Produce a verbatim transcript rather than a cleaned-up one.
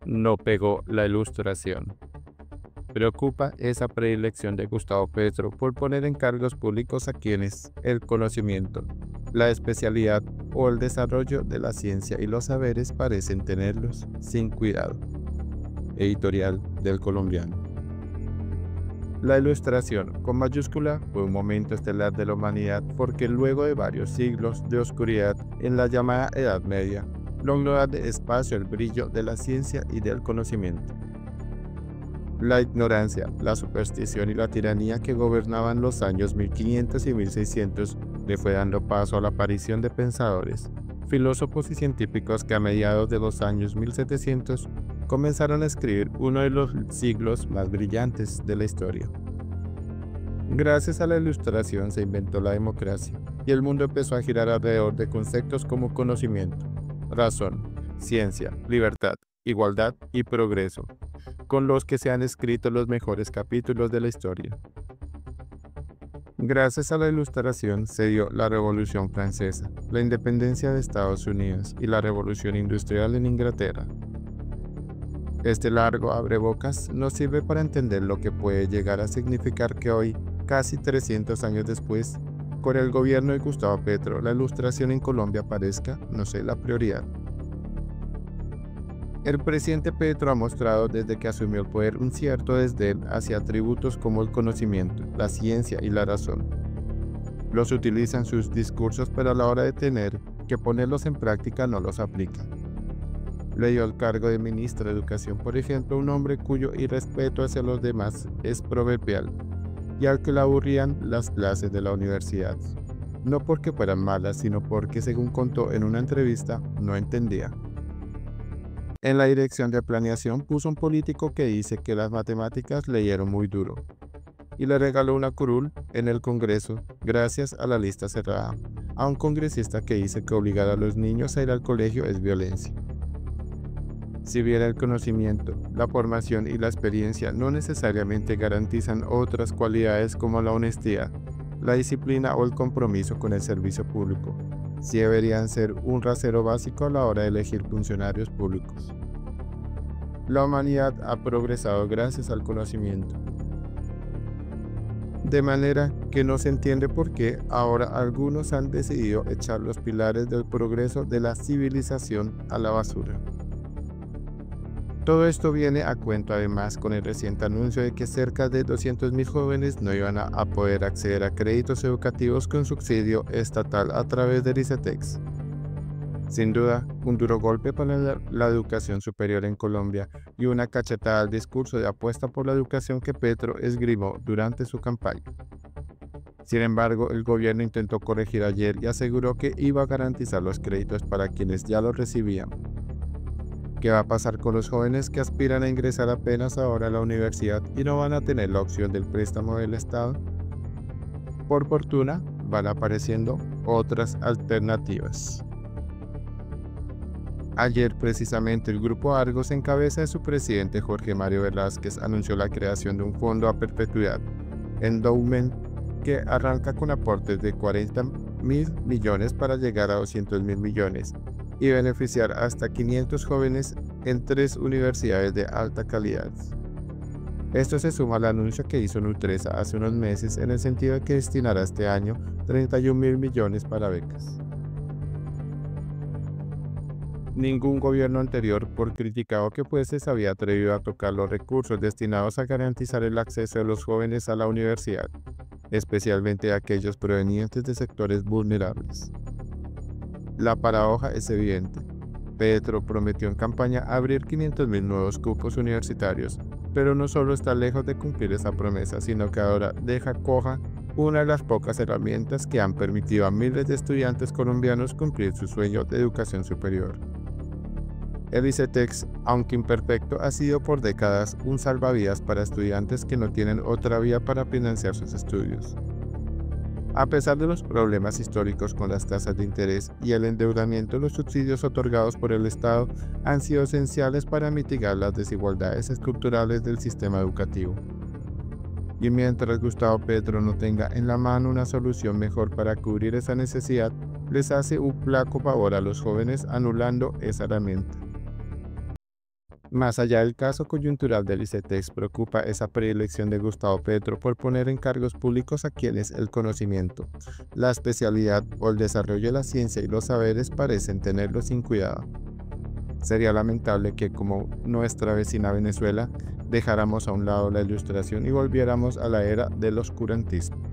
no pegó la Ilustración. Preocupa esa predilección de Gustavo Petro por poner en cargos públicos a quienes el conocimiento, la especialidad o el desarrollo de la ciencia y los saberes parecen tenerlos sin cuidado. Editorial del Colombiano. La Ilustración, con mayúscula, fue un momento estelar de la humanidad porque luego de varios siglos de oscuridad en la llamada Edad Media, logró dar espacio al brillo de la ciencia y del conocimiento. La ignorancia, la superstición y la tiranía que gobernaban los años mil quinientos y mil seiscientos le fue dando paso a la aparición de pensadores, filósofos y científicos que a mediados de los años mil setecientos comenzaron a escribir uno de los siglos más brillantes de la historia. Gracias a la Ilustración se inventó la democracia y el mundo empezó a girar alrededor de conceptos como conocimiento, razón, ciencia, libertad, igualdad y progreso, con los que se han escrito los mejores capítulos de la historia. Gracias a la Ilustración se dio la Revolución Francesa, la independencia de Estados Unidos y la Revolución Industrial en Inglaterra. Este largo abrebocas nos sirve para entender lo que puede llegar a significar que hoy, casi trescientos años después, con el gobierno de Gustavo Petro, la Ilustración en Colombia parezca no ser la prioridad. El presidente Petro ha mostrado desde que asumió el poder un cierto desdén hacia atributos como el conocimiento, la ciencia y la razón. Los utiliza en sus discursos, pero a la hora de tener que ponerlos en práctica no los aplica. Le dio el cargo de ministro de Educación, por ejemplo, un hombre cuyo irrespeto hacia los demás es proverbial y al que le aburrían las clases de la universidad, no porque fueran malas, sino porque, según contó en una entrevista, no entendía. En la dirección de planeación puso un político que dice que las matemáticas le dieron muy duro y le regaló una curul en el Congreso gracias a la lista cerrada a un congresista que dice que obligar a los niños a ir al colegio es violencia. Si bien el conocimiento, la formación y la experiencia no necesariamente garantizan otras cualidades como la honestidad, la disciplina o el compromiso con el servicio público, sí deberían ser un rasero básico a la hora de elegir funcionarios públicos. La humanidad ha progresado gracias al conocimiento, de manera que no se entiende por qué ahora algunos han decidido echar los pilares del progreso de la civilización a la basura. Todo esto viene a cuento además con el reciente anuncio de que cerca de doscientos mil jóvenes no iban a, a poder acceder a créditos educativos con subsidio estatal a través del ICETEX. Sin duda, un duro golpe para la, la educación superior en Colombia y una cachetada al discurso de apuesta por la educación que Petro esgrimó durante su campaña. Sin embargo, el gobierno intentó corregir ayer y aseguró que iba a garantizar los créditos para quienes ya los recibían. ¿Qué va a pasar con los jóvenes que aspiran a ingresar apenas ahora a la universidad y no van a tener la opción del préstamo del Estado? Por fortuna, van apareciendo otras alternativas. Ayer, precisamente, el Grupo Argos, en cabeza de su presidente Jorge Mario Velázquez, anunció la creación de un fondo a perpetuidad, Endowment, que arranca con aportes de cuarenta mil millones para llegar a doscientos mil millones y beneficiar hasta quinientos jóvenes en tres universidades de alta calidad. Esto se suma al anuncio que hizo Nutresa hace unos meses en el sentido de que destinará este año treinta y un mil millones para becas. Ningún gobierno anterior, por criticado que fuese, se había atrevido a tocar los recursos destinados a garantizar el acceso de los jóvenes a la universidad, especialmente aquellos provenientes de sectores vulnerables. La paradoja es evidente. Petro prometió en campaña abrir quinientos mil nuevos cupos universitarios, pero no solo está lejos de cumplir esa promesa, sino que ahora deja coja una de las pocas herramientas que han permitido a miles de estudiantes colombianos cumplir su sueño de educación superior. El ICETEX, aunque imperfecto, ha sido por décadas un salvavidas para estudiantes que no tienen otra vía para financiar sus estudios. A pesar de los problemas históricos con las tasas de interés y el endeudamiento, los subsidios otorgados por el Estado han sido esenciales para mitigar las desigualdades estructurales del sistema educativo. Y mientras Gustavo Petro no tenga en la mano una solución mejor para cubrir esa necesidad, les hace un flaco favor a los jóvenes anulando esa herramienta. Más allá del caso coyuntural del ICETEX, preocupa esa predilección de Gustavo Petro por poner en cargos públicos a quienes el conocimiento, la especialidad o el desarrollo de la ciencia y los saberes parecen tenerlo sin cuidado. Sería lamentable que, como nuestra vecina Venezuela, dejáramos a un lado la ilustración y volviéramos a la era del oscurantismo.